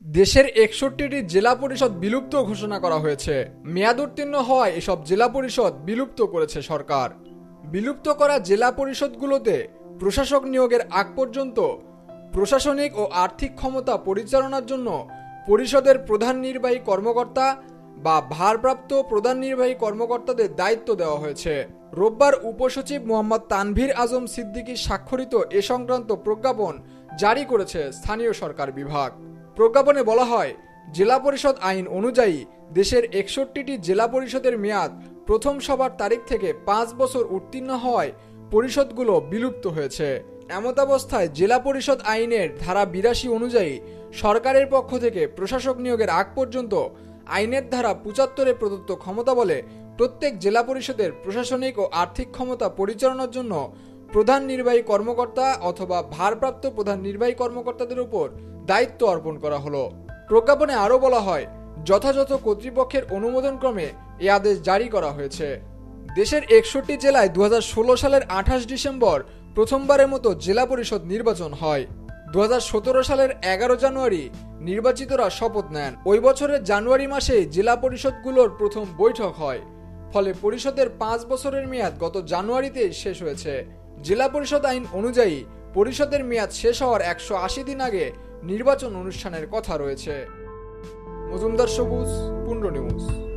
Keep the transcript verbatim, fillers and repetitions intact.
দেশের একষট্টিটি জেলা পরিষদ বিলুপ্ত ঘোষণা করা হয়েছে। মেয়াদ উত্তীর্ণ হওয়ায় এসব জেলা পরিষদ বিলুপ্ত করেছে সরকার। বিলুপ্ত করা জেলা পরিষদগুলোতে প্রশাসক নিয়োগের আগ পর্যন্ত প্রশাসনিক ও আর্থিক ক্ষমতা পরিচালনার জন্য পরিষদের প্রধান নির্বাহী কর্মকর্তা বা ভারপ্রাপ্ত প্রধান নির্বাহী কর্মকর্তাদের দায়িত্ব দেওয়া হয়েছে। রোববার উপসচিব মোহাম্মদ তানভীর আজম সিদ্দিকী স্বাক্ষরিত এ সংক্রান্ত প্রজ্ঞাপন জারি করেছে স্থানীয় সরকার বিভাগ। প্রজ্ঞাপনে বলা হয়, জেলা পরিষদ আইন অনুযায়ী দেশের একষট্টিটি জেলা পরিষদের মেয়াদ প্রথম সভার তারিখ থেকে পাঁচ বছর উত্তীর্ণ হওয়ায় পরিষদগুলো বিলুপ্ত হয়েছে। এমতাবস্থায় জেলা পরিষদ আইনের ধারা বিরাশি অনুযায়ী সরকারের পক্ষ থেকে প্রশাসক নিয়োগের আগ পর্যন্ত আইনের ধারা পঁচাত্তরে প্রদত্ত ক্ষমতা বলে প্রত্যেক জেলা পরিষদের প্রশাসনিক ও আর্থিক ক্ষমতা পরিচালনার জন্য প্রধান নির্বাহী কর্মকর্তা অথবা ভারপ্রাপ্ত প্রধান নির্বাহী কর্মকর্তাদের উপর দায়িত্ব অর্পণ করা হলো। প্রজ্ঞাপনে আরও বলা হয়, যথাযথ কর্তৃপক্ষের অনুমোদনক্রমে এ আদেশ জারি করা হয়েছে। দেশের একষট্টি জেলায় দু হাজার ষোলো সালের আঠাশ ডিসেম্বর প্রথমবারের মতো জেলা পরিষদ নির্বাচন হয়। দু হাজার সতেরো সালের এগারো জানুয়ারি নির্বাচিতরা শপথ নেন। ওই বছরের জানুয়ারি মাসে জেলা পরিষদগুলোর প্রথম বৈঠক হয়। ফলে পরিষদের পাঁচ বছরের মেয়াদ গত জানুয়ারিতে শেষ হয়েছে। জেলা পরিষদ আইন অনুযায়ী পরিষদের মেয়াদ শেষ হওয়ার একশো আশি দিন আগে নির্বাচন অনুষ্ঠানের কথা রয়েছে। মজুমদার সবুজ, পুন্ড্র নিউজ।